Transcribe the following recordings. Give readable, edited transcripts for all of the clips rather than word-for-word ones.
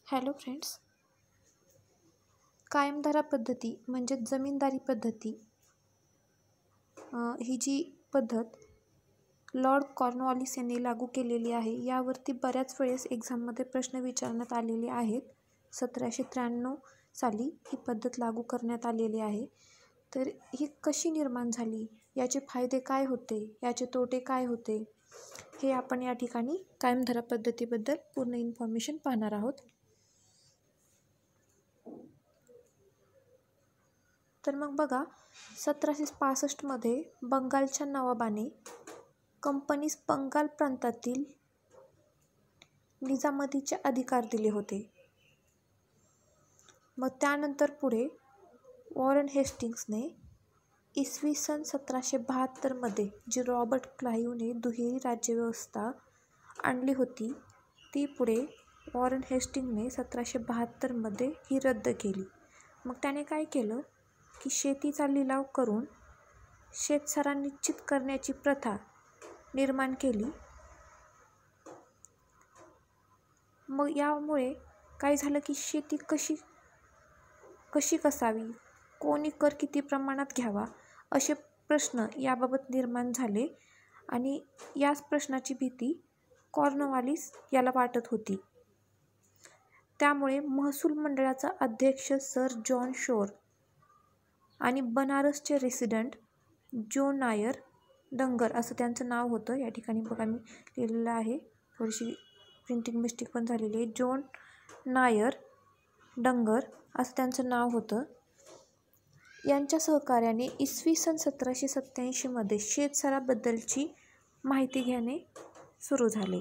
Hello friends, कायमधारा पद्धती म्हणजे जमीनदारी पद्धती ही जी पद्धत लॉर्ड कॉर्नवॉलिस यांनी लागू केलेली आहे. यावरती बऱ्याच वेळेस एक्झाममध्ये प्रश्न विचारण्यात आलेले आहेत. 1793 साली ही पद्धत लागू करण्यात आलेली आहे. तर ही कशी निर्माण झाली, याचे फायदे काय होते, याचे तोटे काय होते, हे आपण या ठिकाणी कायमधारा पद्धतीबद्दल पूर्ण इन्फॉर्मेशन पाहणार आहोत. तर मग बघा, 1765मध्ये बंगालच्या नवाबाने कंपनीस बंगाल प्रांतातील निजामतीचे अधिकार दिले होते. मग त्यानंतर पुढे वॉरेन हेस्टिंग्सने इसवी सन 1772मध्ये जी रॉबर्ट क्लाईव्हने दुहेरी राज्यव्यवस्था आणली होती, ती पुढे वॉरेन हेस्टिंग्सने 1772मध्ये ही रद्द केली. मग त्याने काय केलं की शेतीचा लिलाव करून शेतसारा निश्चित करण्याची प्रथा निर्माण केली. मग यामुळे काय झालं की शेती कशी कसावी, कोणी कर किती प्रमाणात घ्यावा, असे प्रश्न याबाबत निर्माण झाले आणि याच प्रश्नाची भीती कॉर्नवॉलिस याला वाटत होती. त्यामुळे महसूल मंडळाचा अध्यक्ष सर जॉन शोर आणि बनारसचे रेसिडेंट जो नायर डंगर असं त्यांचं नाव होतं. या ठिकाणी बघा मी लिहिलेलं आहे, थोडीशी प्रिंटिंग मिस्टेक पण झालेली आहे. जॉन नायर डंगर असं त्यांचं नाव होतं. यांच्या सहकार्याने इसवी सन 1787मध्ये शेतसाराबद्दलची माहिती घेणे सुरू झाले.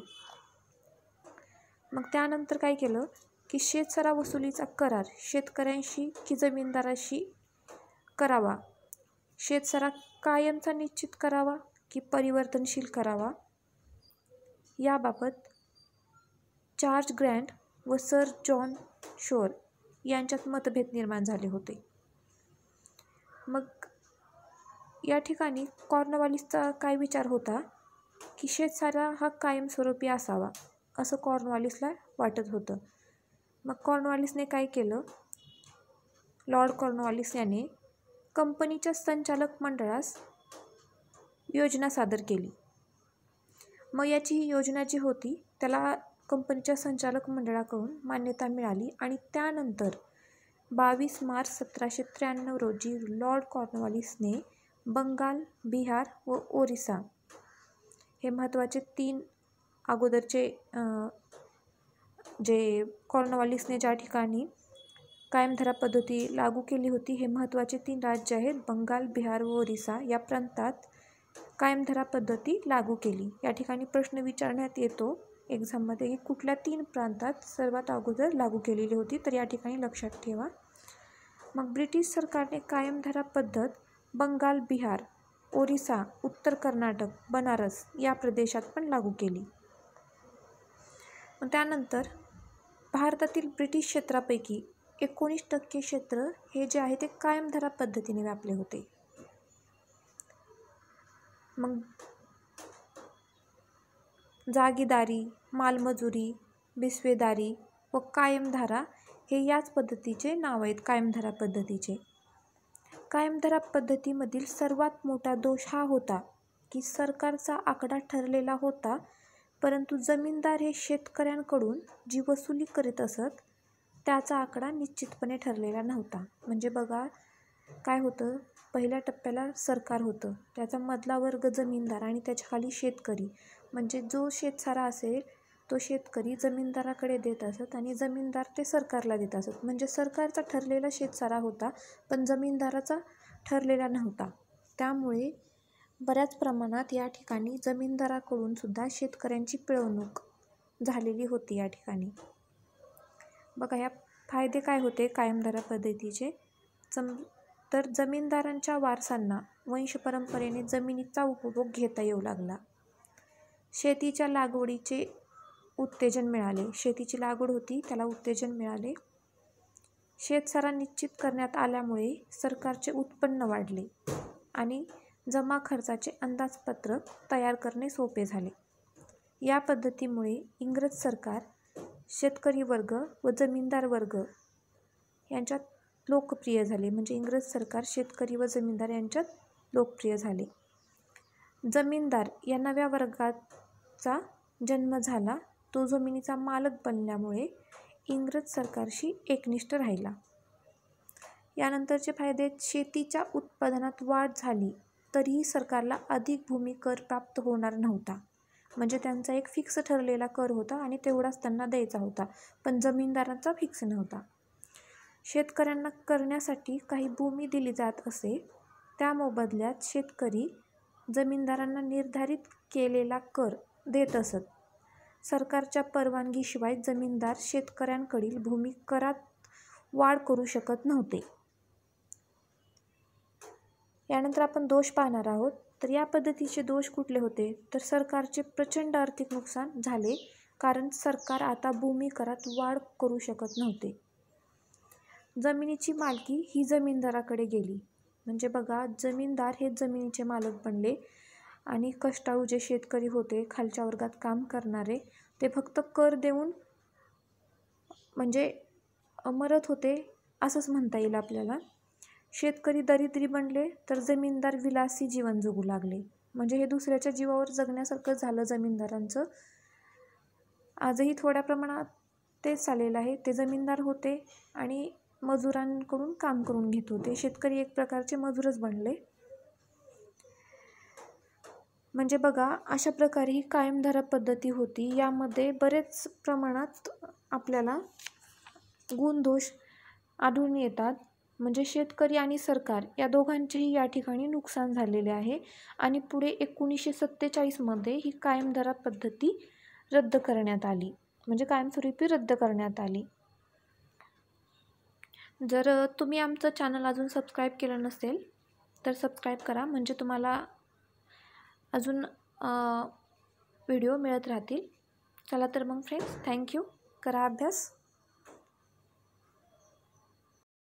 मग त्यानंतर काय केलं की शेतसारा वसुलीचा करार शेतकऱ्यांशी की जमीनदाराशी करावा, शेतसारा कायमचा निश्चित करावा की परिवर्तनशील करावा, याबाबत जॉर्ज ग्रँट व सर जॉन शोर यांच्यात मतभेद निर्माण झाले होते. मग या ठिकाणी कॉर्नवॉलिसचा काय विचार होता की शेतसारा हा कायमस्वरूपी असावा, असं कॉर्नवॉलिसला वाटत होतं. मग कॉर्नवॉलिसने काय केलं, लॉर्ड कॉर्नवॉलिस याने कंपनीच्या संचालक मंडळास योजना सादर केली. मग याची ही योजना जी होती त्याला कंपनीच्या संचालक मंडळाकडून मान्यता मिळाली आणि त्यानंतर 22 मार्च 1793 रोजी लॉर्ड कॉर्नवॉलिसने बंगाल, बिहार व ओरिसा हे महत्त्वाचे 3 अगोदरचे जे कॉर्नवॉलिसने ज्या ठिकाणी कायमधारा पद्धती लागू केली होती, हे महत्त्वाचे 3 राज्य आहेत, बंगाल, बिहार व ओरिसा. या प्रांतात कायमधारा पद्धती लागू केली. या ठिकाणी प्रश्न विचारण्यात येतो एक्झाममध्ये की कुठल्या 3 प्रांतात सर्वात अगोदर लागू केलेली होती, तर या ठिकाणी लक्षात ठेवा. मग ब्रिटिश सरकारने कायमधारा पद्धत बंगाल, बिहार, ओरिसा, उत्तर कर्नाटक, बनारस या प्रदेशात पण लागू केली. मग त्यानंतर भारतातील ब्रिटिश क्षेत्रापैकी 19% क्षेत्र हे जे आहे ते कायमधारा पद्धतीने व्यापले होते. मग जागीदारी, मालमजुरी, बिस्वेदारी व कायमधारा हे याच पद्धतीचे नाव आहेत, कायमधारा पद्धतीचे. कायमधारा पद्धतीमधील सर्वात मोठा दोष हा होता की सरकारचा आकडा ठरलेला होता, परंतु जमीनदार हे शेतकऱ्यांकडून जी वसुली करीत असत त्याचा आकडा निश्चितपणे ठरलेला नव्हता. म्हणजे बघा काय होतं, पहिल्या टप्प्याला सरकार होतं, त्याचा मधला वर्ग जमीनदार आणि त्याच्याखाली शेतकरी. म्हणजे जो शेतसारा असेल तो शेतकरी जमीनदाराकडे देत असत आणि जमीनदार ते सरकारला देत असत. म्हणजे सरकारचा ठरलेला शेतसारा होता पण जमीनदाराचा ठरलेला नव्हता. त्यामुळे बऱ्याच प्रमाणात या ठिकाणी जमीनदाराकडून सुद्धा शेतकऱ्यांची पिळवणूक झालेली होती. या ठिकाणी बघा या फायदे काय होते कायमधारा पद्धतीचे. तर जमीनदारांच्या वारसांना वंशपरंपरेने जमिनीचा उपभोग घेता येऊ लागला. शेतीच्या लागवडीचे उत्तेजन मिळाले, शेतीची लागवड होती त्याला उत्तेजन मिळाले. शेतसारा निश्चित करण्यात आल्यामुळे सरकारचे उत्पन्न वाढले आणि जमा खर्चाचे अंदाजपत्रक तयार करणे सोपे झाले. या पद्धतीमुळे इंग्रज सरकार शेतकरी वर्ग व जमीनदार वर्ग यांच्यात लोकप्रिय झाले. म्हणजे इंग्रज सरकार शेतकरी व जमीनदार यांच्यात लोकप्रिय झाले. जमीनदार या नव्या वर्गाचा जन्म झाला. तो जमिनीचा मालक बनल्यामुळे इंग्रज सरकारशी एकनिष्ठ राहिला. यानंतरचे फायदे: शेतीच्या उत्पादनात वाढ झाली तरीही सरकारला अधिक भूमी कर प्राप्त होणार नव्हता. म्हणजे त्यांचा एक फिक्स ठरलेला कर होता आणि तेवढाच त्यांना द्यायचा होता, पण जमीनदारांचा फिक्स नव्हता. शेतकऱ्यांना करण्यासाठी काही भूमी दिली जात असे, त्या मोबदल्यात शेतकरी जमीनदारांना निर्धारित केलेला कर देत असत. सरकारच्या परवानगीशिवाय जमीनदार शेतकऱ्यांकडील भूमी करात वाढ करू शकत नव्हते. यानंतर आपण दोष पाहणार आहोत. तर या पद्धतीचे दोष कुठले होते? तर सरकारचे प्रचंड आर्थिक नुकसान झाले, कारण सरकार आता भूमी करात वाढ करू शकत नव्हते. जमिनीची मालकी ही जमीनदाराकडे गेली. म्हणजे बघा, जमीनदार हे जमिनीचे मालक बनले आणि कष्टाळू जे शेतकरी होते, खालच्या वर्गात काम करणारे, ते फक्त कर देऊन म्हणजे मरत होते असंच म्हणता येईल आपल्याला. शेतकरी दरिद्री बनले तर जमीनदार विलासी जीवन जगू लागले. म्हणजे हे दुसऱ्याच्या जीवावर जगण्यासारखं झालं जमीनदारांचं. आजही थोड्या प्रमाणात तेच चाललेलं आहे. ते जमीनदार होते आणि मजुरांकडून काम करून घेत होते. शेतकरी एक प्रकारचे मजूरच बनले. म्हणजे बघा, अशा प्रकारे ही कायमधारा पद्धती होती. यामध्ये बरेच प्रमाणात आपल्याला गुणदोष आढळून येतात. म्हणजे शेतकरी आणि सरकार या दोघांचेही या ठिकाणी नुकसान झालेले आहे. आणि पुढे 1947मध्ये ही कायमधारा पद्धती रद्द करण्यात आली. म्हणजे कायमस्वरूपी रद्द करण्यात आली. जर तुम्ही आमचं चॅनल अजून सबस्क्राईब केलं नसेल तर सबस्क्राईब करा, म्हणजे तुम्हाला अजून व्हिडिओ मिळत राहतील. चला तर मग फ्रेंड्स, थँक्यू. करा अभ्यास.